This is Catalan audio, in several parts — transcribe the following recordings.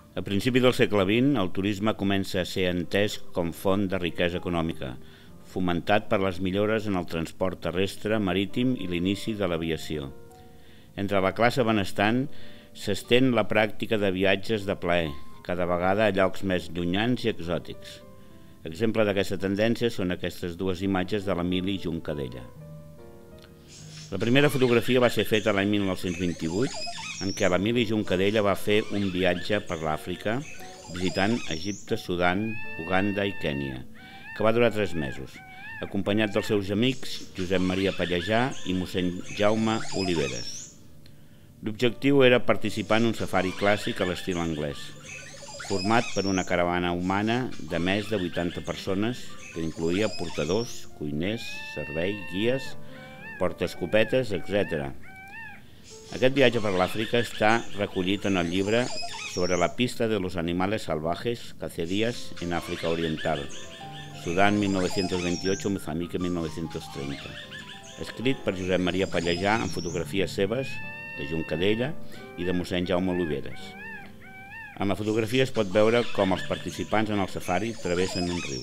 A principi del segle XX, el turisme comença a ser entès com font de riquesa econòmica, fomentat per les millores en el transport terrestre, marítim i l'inici de l'aviació. Entre la classe benestant s'estén la pràctica de viatges de plaer, cada vegada a llocs més llunyans i exòtics. Exemple d'aquesta tendència són aquestes dues imatges de l'Emili Juncadella. La primera fotografia va ser feta l'any 1928, en què l'Emili Juncadella va fer un viatge per l'Àfrica, visitant Egipte, Sudan, Uganda i Kènia, que va durar 3 mesos, acompanyat dels seus amics Josep Maria Pallejà i mossèn Jaume Oliveres. L'objectiu era participar en un safari clàssic a l'estil anglès, format per una caravana humana de més de 80 persones que incloïa portadors, cuiners, servei, guies, portaescopetes, etc. Aquest viatge per l'Àfrica està recollit en el llibre Sobre la pista de los animales salvajes, cacerías en África Oriental, Sudán 1928, Mozambique 1930, escrit per Josep Maria Pallejà amb fotografies seves, de Juncadella i de mossèn Jaume Oliveres. En la fotografia es pot veure com els participants en el safari travessen un riu.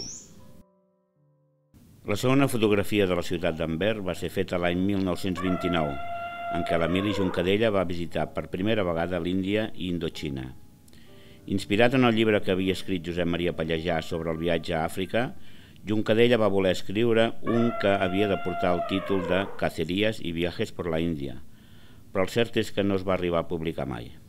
La segona fotografia de la ciutat d'Anvers va ser feta l'any 1929, en què l'Emili Juncadella va visitar per primera vegada l'Índia i Indoxina. Inspirat en el llibre que havia escrit Josep Maria Pallejà sobre el viatge a Àfrica, Juncadella va voler escriure un que havia de portar el títol de Cacerías i viajes por la Índia, però el cert és que no es va arribar a publicar mai.